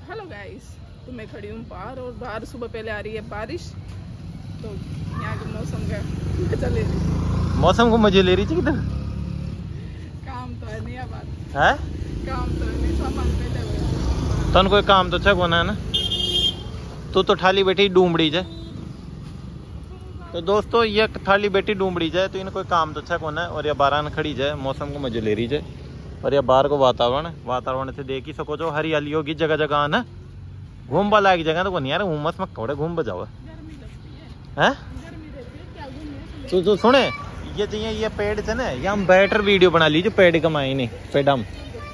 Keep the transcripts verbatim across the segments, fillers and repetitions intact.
Hello guys, तो मैं खड़ी हूँ बाहर और बाहर सुबह पहले आ रही है बारिश। तो यहाँ के मौसम का मजा ले रही मौसम को मजे ले रही थी किधर काम तो है नहीं बात है काम तो है नहीं सामान पहले हुए तन कोई काम तो अच्छा कोना है ना। तू तो ठाली बैठी डूमड़ी जाए। तो दोस्तों ये थाली बैठी डूमड़ी जाए तो इन्हें कोई काम तो अच्छा कोना है। और ये बारान खड़ी जाए मौसम को मजे ले रही जाए। और ये बाहर को वातावरण वातावरण से देख ही सको जो हरियाली होगी जगह जगह ना। घूमबा लायक जगह तो नहीं यार उमस में कौड़े घूम बजाओ है। तो तो सुने ये चाहिए ये पेड़ से ना ये हम बेटर वीडियो बना लीजिए पेड़ कमाई नहीं पेड़ हम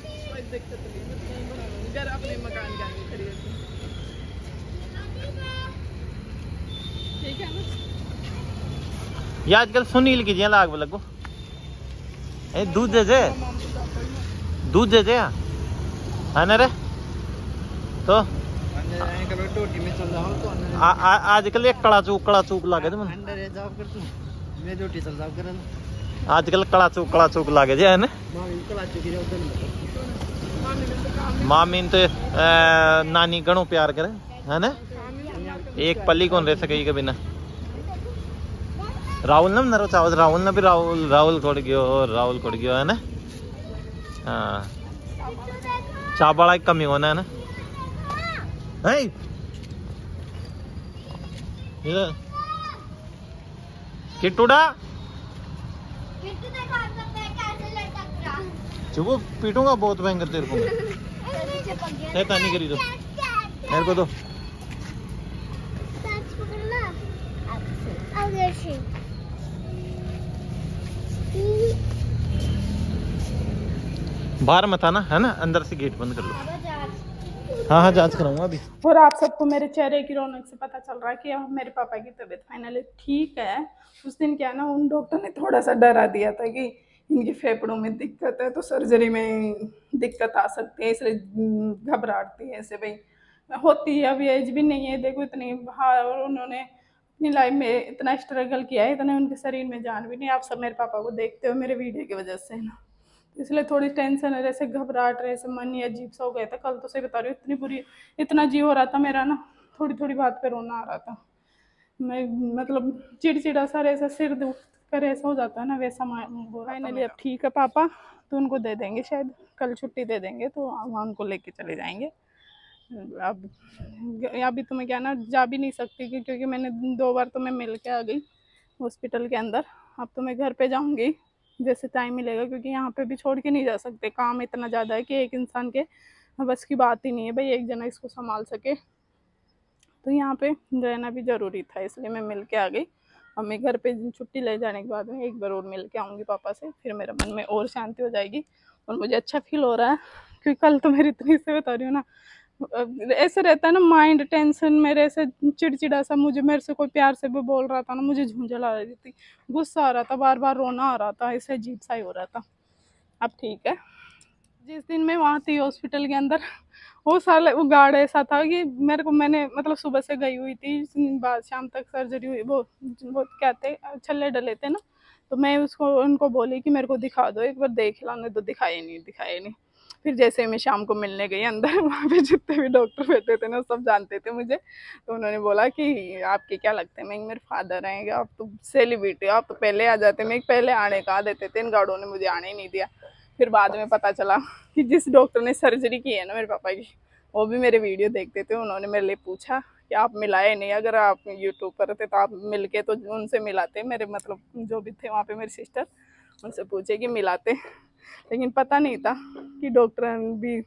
अपने मकान के आगे खड़ी रहती ठीक है ना। ये आजकल सुनील की जिया लाग लगो ए दूध दे दे दूध दे दे है ना रे। तो आजकल एक कड़ा चूक कड़ा चूक लागे आजकल कड़ा चूक कड़ा चूक लागे जे है ना। मामी तो नानी घणो प्यार करे है ना। एक पली कौन रह सके के बिना। राहुल ने नरो चावल राहुल ने भी राहुल राहुल कोड़ गयो राहुल कोड़ गयो है ना। हाँ चावल की कमी होना है ना। है किटूडा चुप पीटूंगा बहुत भयंकर तेरे को शैतानी करी तो मेरे को तो बाहर मत आना है ना अंदर से गेट बंद कर लो। हाँ हाँ जांच कराऊंगा अभी। और आप सबको मेरे चेहरे की रौनक से पता चल रहा है कि अब मेरे पापा की तबीयत फाइनली ठीक है। उस दिन क्या ना उन डॉक्टर ने थोड़ा सा डरा दिया था कि इनके फेफड़ों में दिक्कत है तो सर्जरी में दिक्कत आ सकती है इसलिए घबराहट थी ऐसे भाई होती है। अभी एज भी नहीं है देखो इतनी। हाँ और उन्होंने अपनी लाइफ में इतना स्ट्रगल किया है इतने उनके शरीर में जान भी नहीं। आप सब मेरे पापा को देखते हो मेरे वीडियो की वजह से ना इसलिए थोड़ी टेंशन है जैसे घबराहट रहे से मन ही अजीब सा हो गया था। कल तो से बता रही हूँ इतनी बुरी इतना जी हो रहा था मेरा ना थोड़ी थोड़ी बात पे रोना आ रहा था। मैं मतलब चिड़चिड़ा सा ऐसा सिर दुख कर ऐसा हो जाता है ना वैसा फाइनली अब ठीक है पापा तो उनको दे देंगे शायद कल छुट्टी दे देंगे तो वहाँ उनको लेके चले जाएंगे। अब अभी तो मैं क्या ना जा भी नहीं सकती क्योंकि मैंने दो बार तो मैं मिल के आ गई हॉस्पिटल के अंदर। अब तो मैं घर पे जाऊँगी जैसे टाइम मिलेगा क्योंकि यहाँ पे भी छोड़ के नहीं जा सकते। काम इतना ज़्यादा है कि एक इंसान के बस की बात ही नहीं है भाई एक जना इसको संभाल सके। तो यहाँ पे रहना भी ज़रूरी था इसलिए मैं मिल के आ गई। अब मैं घर पे छुट्टी ले जाने के बाद में एक बार और मिल के आऊँगी पापा से फिर मेरे मन में और शांति हो जाएगी और मुझे अच्छा फील हो रहा है क्योंकि कल तो मेरी इतनी से बता रही हूँ ना ऐसे रहता है ना माइंड टेंशन मेरे ऐसे चिड़चिड़ा सा मुझे मेरे से कोई प्यार से भी बोल रहा था ना मुझे झुंझल आ रही थी गुस्सा आ रहा था बार बार रोना आ रहा था ऐसे अजीब सा ही हो रहा था। अब ठीक है। जिस दिन मैं वहाँ थी हॉस्पिटल के अंदर वो साल वो गार्ड ऐसा था कि मेरे को मैंने मतलब सुबह से गई हुई थी बाद शाम तक सर्जरी हुई वो वो क्या थे छल्ले डले थे ना तो मैं उसको उनको बोली कि मेरे को दिखा दो एक बार देख लाने तो दिखाए नहीं दिखाए नहीं। फिर जैसे मैं शाम को मिलने गई अंदर वहाँ पे जितने भी डॉक्टर बैठे थे ना सब जानते थे मुझे तो उन्होंने बोला कि आपके क्या लगते हैं मैं मेरे फादर हैं आप तो सेलिब्रिटी हो आप तो पहले आ जाते मैं पहले आने का देते थे इन गार्डों ने मुझे आने ही नहीं दिया। फिर बाद में पता चला कि जिस डॉक्टर ने सर्जरी की है ना मेरे पापा की वो भी मेरे वीडियो देखते थे। उन्होंने मेरे लिए पूछा कि आप मिलाए नहीं अगर आप यूट्यूब पर थे तो आप मिल के तो उनसे मिलाते मेरे मतलब जो भी थे वहाँ पे मेरी सिस्टर उनसे पूछे कि मिलाते लेकिन पता नहीं था कि डॉक्टर भी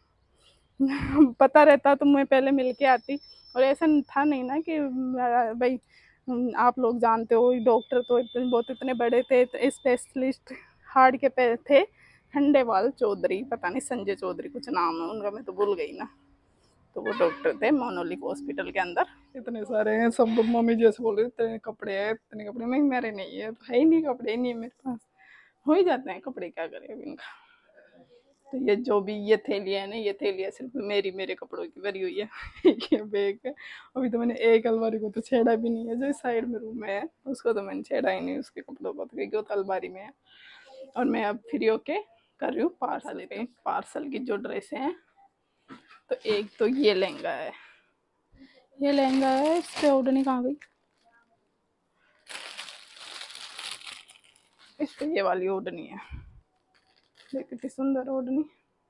पता रहता तो मैं पहले मिल के आती। और ऐसा था नहीं ना कि भाई आप लोग जानते हो डॉक्टर तो इतने बहुत इतने बड़े थे स्पेशलिस्ट हार्ट के पे थे खंडेवाल चौधरी पता नहीं संजय चौधरी कुछ नाम है उनका मैं तो भूल गई ना। तो वो डॉक्टर थे मोनोलिक हॉस्पिटल के अंदर इतने सारे हैं सब मम्मी जैसे बोल रहे इतने कपड़े हैं इतने कपड़े में मेरे नहीं है है ही नहीं कपड़े नहीं है मेरे पास हो ही जाते हैं कपड़े क्या करें अभी इनका। तो ये जो भी ये थैलियाँ है ना ये थैलियाँ सिर्फ मेरी मेरे कपड़ों की भरी हुई है ये बैग है। अभी तो मैंने एक अलमारी को तो छेड़ा भी नहीं है जो साइड में रूम है उसको तो मैंने छेड़ा ही नहीं उसके कपड़ों को तो क्योंकि वो तो अलमारी में है। और मैं अब फ्री होके कर रही हूँ पार्सल पे पार्सल की जो ड्रेसें हैं तो एक तो ये लहंगा है, ये लहंगा है। इस पे ओढ़नी कहाँ गई? इस पे ये वाली ओढ़नी है, देख कितनी सुंदर ओढ़नी।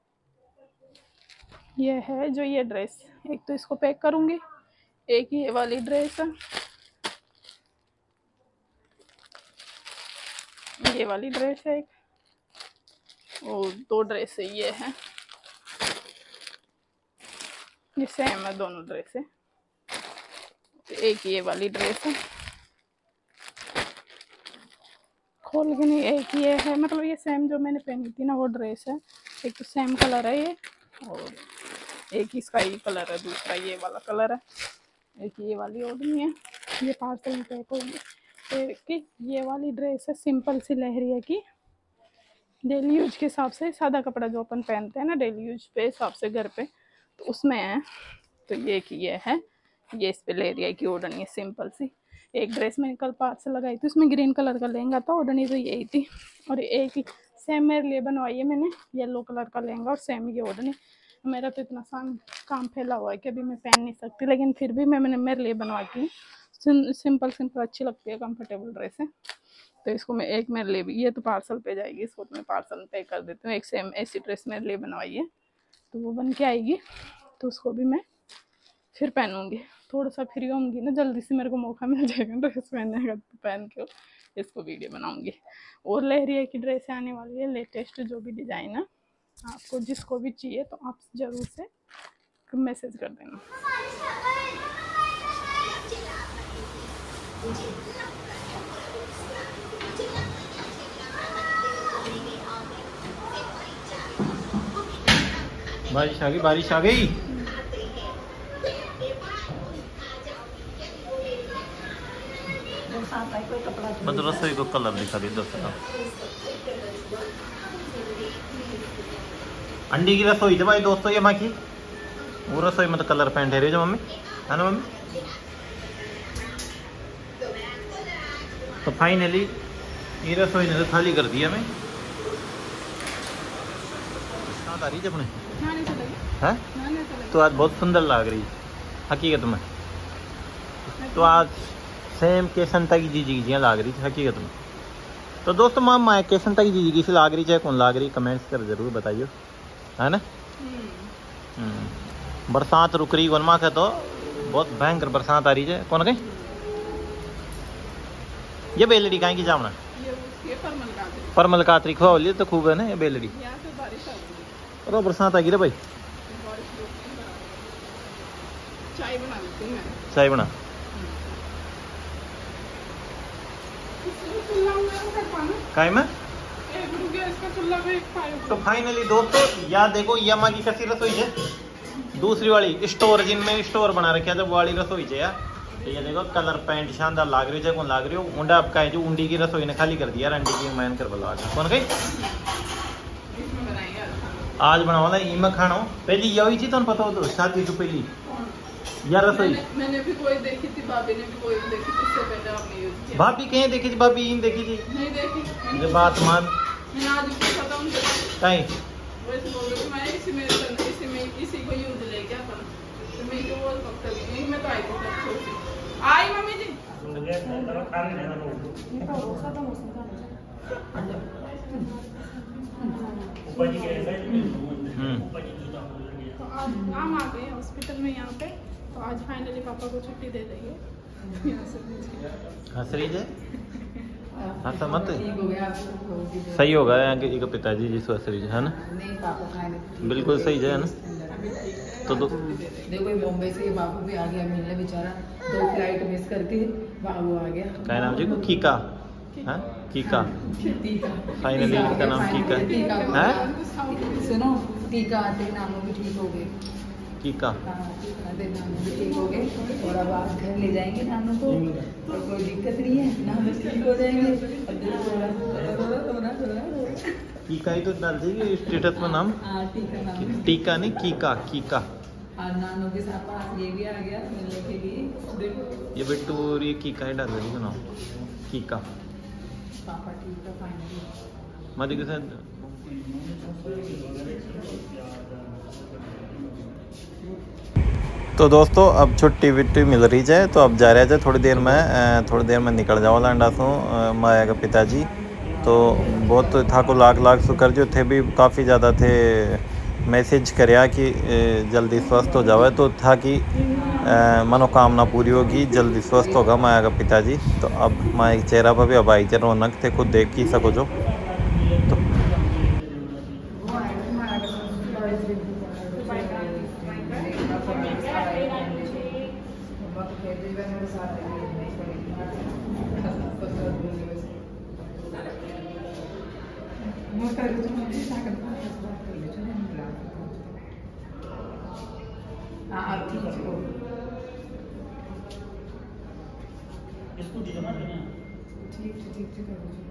ये है जो ये ड्रेस, एक तो इसको पैक करूंगी, एक ये वाली ड्रेस है, ये वाली ड्रेस है एक, और दो ड्रेस है ये है, ये सेम है दोनों ड्रेस है। एक ये वाली ड्रेस है, खोल के नहीं, एक ये है, मतलब ये सेम जो मैंने पहनी थी ना वो ड्रेस है। एक तो सेम कलर है ये, और एक इसका ये कलर है, दूसरा ये वाला कलर है। एक ये वाली ओढ़नी है, ये पार्सल में पैक होगी। एक ये वाली ड्रेस है सिंपल सी लहरिया की, डेली यूज के हिसाब से, सादा कपड़ा जो अपन पहनते हैं ना डेली यूज पे हिसाब से घर पे, तो उसमें है। तो ये की ये है, ये इस पे लहरिया की ओढ़नी है सिंपल सी। एक ड्रेस मैंने कल पार्सल लगाई थी, उसमें ग्रीन कलर का लहंगा था, ओढ़नी तो यही थी। और एक ही सेम मेरे लिए बनवाई है मैंने, येलो कलर का लहंगा और सेम ये ओढ़नी। मेरा तो इतना सा काम फैला हुआ है कि अभी मैं पहन नहीं सकती, लेकिन फिर भी मैं मैंने मेरे लिए बनवाती हूँ। सिंपल सिंपल अच्छी लगती है, कंफर्टेबल ड्रेस है। तो इसको मैं एक मेरे लिए भी, ये तो पार्सल पे जाएगी, इसको तो मैं पार्सल में पे कर देती हूँ। एक सेम ऐसी ड्रेस मेरे लिए बनवाई है, तो वो बन के आएगी, तो उसको भी मैं फिर पहनूंगी। थोड़ा सा फ्री होंगी ना, जल्दी से मेरे को मौका मिल जाएगा ड्रेस पहनने का, तो पहन के इसको वीडियो बनाऊंगी। और लहरिया की ड्रेस आने वाली है लेटेस्ट, जो भी डिज़ाइन है आपको जिसको भी चाहिए तो आप ज़रूर से मैसेज कर देना। बारिश आ गई, बारिश आ गई। मतलब रसोई को कलर दिखा दी दोस्तों। अंडी की रसोई थे भाई दोस्तों, ये माँ की वो रसोई में तो कलर पेंट है रे जो मम्मी, है ना मम्मी। तो फाइनली ये रसोई ने तो खाली कर दिया मैं। आ रही है अपने है, तो आज बहुत सुंदर लग रही हकीकत में। तो आज सेम केसनता की जीजी की लाग रही थी हकीकत में। तो दोस्तों माँ माँ केसनता की जीजी की से लाग रही है, कौन लाग रही, कमेंट्स कर जरूर बताइए, है ना। बरसात रुक रही कौन माँ का, तो बहुत भयंकर बरसात आ रही है। कौन गई ये बेलड़ी कहीं की जामना परमल कातरी खुआ लिए तो खूब है ना ये बेलड़ी। और बरसात आ गई रे भाई, चाय बना लेती हूँ मैं। चाय बना। काय में तो फाइनली दोस्तों याद देखो, यमा की कैसी रसोई है, दूसरी वाली स्टोर जिनमें स्टोर बना रखा है, वो वाली रसोई है यार। तो ये देखो कलर पेंट शानदार लाग रही है, कौन लाग रही हो उंडा आपका है, जो उंडी की रसोई ने खाली कर दिया, अंडी की मैन कर बला कौन गई आज बनावा था इमा खाना। पहली यही थी तो पता हो तो शादी तो पहली यार रसोई मैंने, मैंने भी कोई देखी थी, भाभी ने भी कोई देखी थी, उससे पहले आपने यूज किया। भाभी कहीं देखी थी, भाभी इन देखी थी नहीं देखी। ये बात मान मैंने आज पूछा था उनसे, कहीं वैसे बोल रहे मैं इसी में इसी में इसी को यूज ले क्या था, तो मैं जो बोल सकता नहीं, मैं तो आई को सोची आई मम्मी जी हम आ गए हॉस्पिटल में यहाँ पे। तो आज फाइनली पापा को छुट्टी दे देंगे। हंस रही है, हंसा मत, सही होगा एक पिताजी जी हंस रही है ना, बिल्कुल सही है ना। तो दो देखो बॉम्बे से बाबू भी आ गया मिलने, बेचारा दो फ्लाइट मिस करके बाबू आ गया। क्या नाम जी को कीका, हाँ कीका, फाइनली इनका नाम कीका है। सुनो टीका आते नानू भी ठीक हो गए, कीका आते नानू भी ठीक हो गए, और अब आप घर ले जाएंगे नानू को, और कोई दिक्कत नहीं है, नानू ठीक हो जाएंगे। कीका ही तो डाल देगी स्टेटस में नाम, टीका नहीं कीका, कीका। और नानू के साथ पास ये भी आ गया मिलने के लिए, ये बिट्टू और ये कीका ही डाल देगी नाम, कीका। पापा ठीक है फाइनली। मध्य के साथ तो दोस्तों अब छुट्टी विट्टी मिल रही है तो अब जा रहे थे थोड़ी देर में थोड़ी देर में निकल जाओ लांडा सो माया का पिताजी। तो बहुत था को लाख लाख शुक्र जो थे भी काफ़ी ज़्यादा थे मैसेज कराया कि जल्दी स्वस्थ हो जावे तो था कि मनोकामना पूरी होगी, जल्दी स्वस्थ होगा माया का पिताजी। तो अब माया के चेहरा पर भी अब आई रौनक थे, खुद देख ही सको जो। तो ठीक ठीक ठीक।